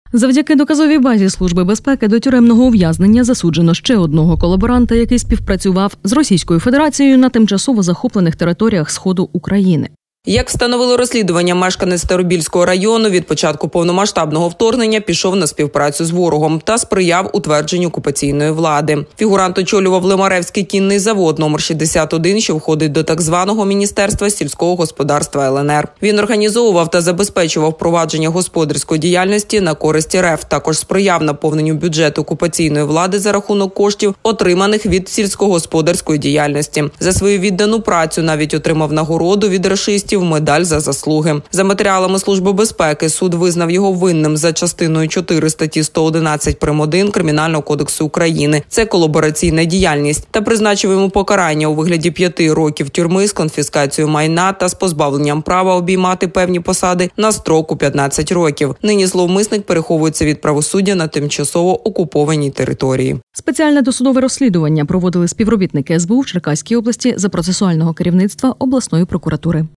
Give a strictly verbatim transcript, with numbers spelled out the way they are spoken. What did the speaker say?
Завдяки доказовій базі Служби безпеки до тюремного ув'язнення засуджено ще одного колаборанта, який співпрацював з Російською Федерацією на тимчасово захоплених територіях Сходу України. Як встановило розслідування, мешканець Старобільського району від початку повномасштабного вторгнення пішов на співпрацю з ворогом та сприяв утвердженню окупаційної влади. Фігурант очолював Лимаревський кінний завод номер шістдесят один, що входить до так званого Міністерства сільського господарства ел ен ер. Він організовував та забезпечував провадження господарської діяльності на користь ер еф, також сприяв наповненню бюджету окупаційної влади за рахунок коштів, отриманих від сільськогосподарської діяльності. За свою віддану працю навіть отримав нагороду від рашистів медаль за заслуги. За матеріалами Служби безпеки суд визнав його винним за частиною чотири статті сто одинадцять прим. один Кримінального кодексу України. Це колабораційна діяльність. Та призначив йому покарання у вигляді п'яти років тюрми з конфіскацією майна та з позбавленням права обіймати певні посади на строк у п'ятнадцять років. Нині зловмисник переховується від правосуддя на тимчасово окупованій території. Спеціальне досудове розслідування проводили співробітники ес бе у в Черкаській області за процесуального керівництва обласної прокуратури.